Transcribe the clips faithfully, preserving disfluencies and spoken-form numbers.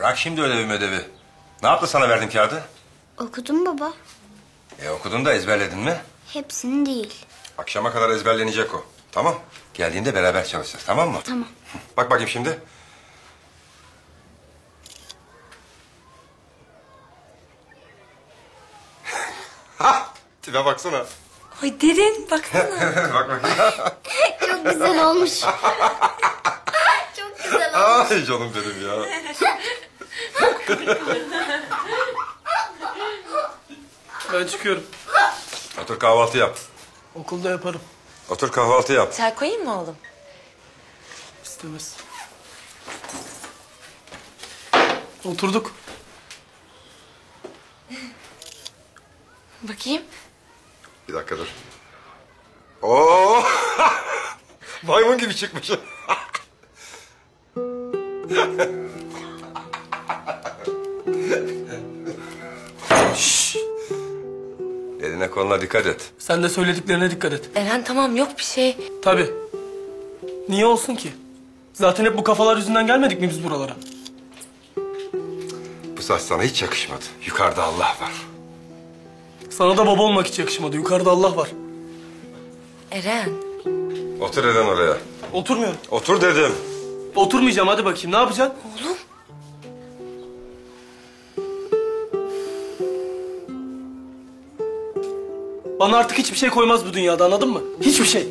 Bırak şimdi ödevi ödevi. Ne yaptı sana verdiğim kağıdı? Okudum baba. E okudun da ezberledin mi? Hepsini değil. Akşama kadar ezberlenecek o. Tamam. Geldiğinde beraber çalışacağız, tamam mı? Tamam. Bak bakayım şimdi. Ha! Tipe baksana. Ay derin baksana. Bak bakayım. Çok güzel olmuş. Çok güzel olmuş. Ay canım benim ya. Ben çıkıyorum. Otur kahvaltı yap. Okulda yaparım. Otur kahvaltı yap. Çay koyayım mı oğlum? İstemez. Oturduk. Bakayım. Bir dakika dur. Oo! Maymun gibi çıkmış. Şşş! Eline koluna dikkat et. Sen de söylediklerine dikkat et. Eren tamam yok bir şey. Tabii. Niye olsun ki? Zaten hep bu kafalar yüzünden gelmedik mi biz buralara? Bu saç sana hiç yakışmadı. Yukarıda Allah var. Sana da baba olmak hiç yakışmadı. Yukarıda Allah var. Eren. Otur Eren oraya. Oturmuyorum. Otur dedim. Oturmayacağım, hadi bakayım. Ne yapacaksın? Oğlum. Bana artık hiçbir şey koymaz bu dünyada, anladın mı? Hiçbir şey.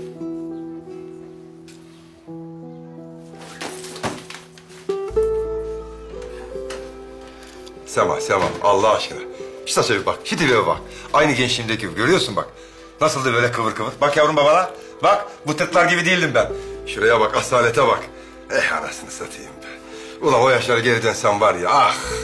Sema, Sema Allah aşkına. Şu saça bir bak, şu dibe bir bak. Aynı gençliğimdeki gibi, görüyorsun bak. Nasıldı böyle kıvır kıvır. Bak yavrum babana. Bak, bu tırtlar gibi değildim ben. Şuraya bak, asalete bak. Eh anasını satayım be. Ulan o yaşlara geri dönsem var ya, ah.